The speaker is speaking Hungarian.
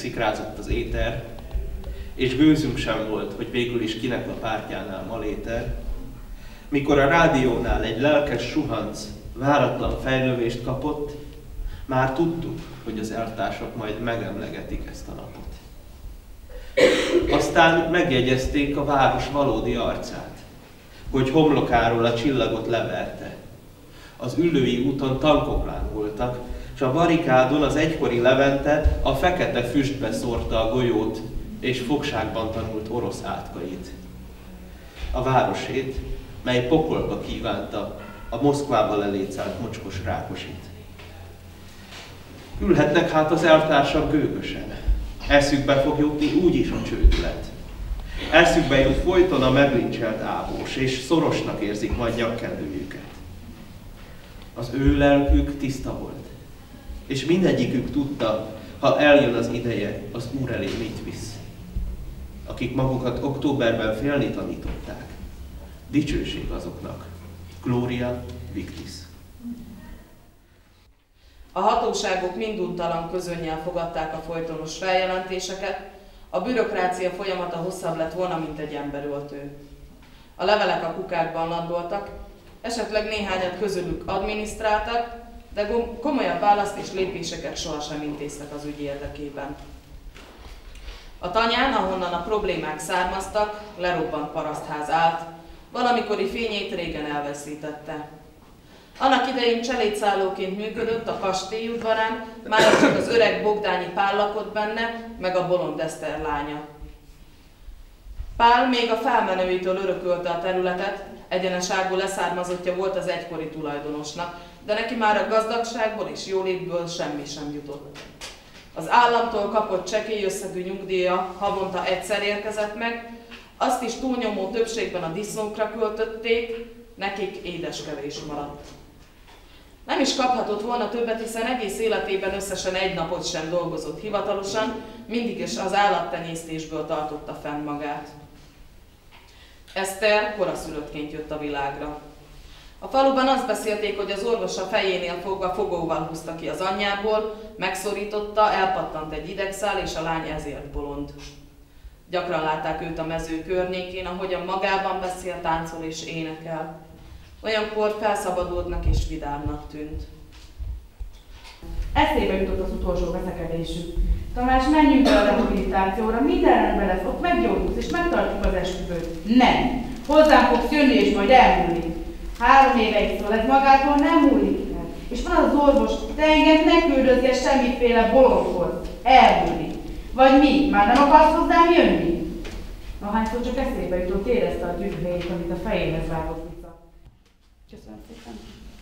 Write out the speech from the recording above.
szikrázott az éter, és gőzünk sem volt, hogy végül is kinek a pártjánál maléter, mikor a rádiónál egy lelkes suhanc váratlan fejlövést kapott, már tudtuk, hogy az elvtársak majd megemlegetik ezt a napot. Aztán megjegyezték a város valódi arcát, hogy homlokáról a csillagot leverte. Az Üllői úton tankok lángoltak, és a barikádon az egykori Levente a fekete füstbe szórta a golyót, és fogságban tanult orosz átkait. A városét, mely pokolba kívánta a Moszkvába lelécált mocskos Rákosit. Ülhetnek hát az elvtársak gőgösen. Eszükbe fog jutni úgyis a csődület. Eszükbe jut folyton a meglincselt ábós, és szorosnak érzik majd nyakkendőjüket. Az ő lelkük tiszta volt, és mindegyikük tudta, ha eljön az ideje, az Úr elé mit visz. Akik magukat októberben félni tanították, dicsőség azoknak. Gloria Victis. A hatóságok minduntalan közönnyel fogadták a folytonos feljelentéseket, a bürokrácia folyamata hosszabb lett volna, mint egy emberöltő. A levelek a kukákban landoltak, esetleg néhányat közülük adminisztráltak, de komolyabb választ és lépéseket sohasem intéztek az ügy érdekében. A tanyán, ahonnan a problémák származtak, lerobbant parasztház állt, valamikori fényét régen elveszítette. Annak idején cselédszállóként működött a kastély udvarán, már csak az öreg Bogdányi Pál lakott benne, meg a bolond Eszter lánya. Pál még a felmenőitől örökölte a területet, egyeneságú leszármazottja volt az egykori tulajdonosnak, de neki már a gazdagságból és jólétből semmi sem jutott. Az államtól kapott csekély összegű nyugdíja havonta egyszer érkezett meg, azt is túlnyomó többségben a disznókra költötték, nekik édeskevés maradt. Nem is kaphatott volna többet, hiszen egész életében összesen egy napot sem dolgozott hivatalosan, mindig is az állattenyésztésből tartotta fenn magát. Eszter koraszülöttként jött a világra. A faluban azt beszélték, hogy az orvos a fejénél fogva fogóval húzta ki az anyjából, megszorította, elpattant egy idegszál, és a lány ezért bolond. Gyakran látták őt a mező környékén, ahogyan magában beszél, táncol és énekel. Olyankor felszabadultnak és vidámnak tűnt. Eszébe jutott az utolsó veszekedésük. Tamás, menjünk el a rehabilitációra, minden rendben lesz, ott meggyógyulsz és megtartjuk az esküvőt. Nem! Hozzám fogsz jönni és majd elmúlik. 3 éve is szól, ez magától nem múlik el. És van az orvos, te engem ne küldözz el semmiféle bolondhoz. Elmúlik. Vagy mi? Már nem akarsz hozzám jönni? Ahányszor csak eszébe jutott, érezte a dühét, amit a fejéhez vágott vissza. Köszönöm szépen.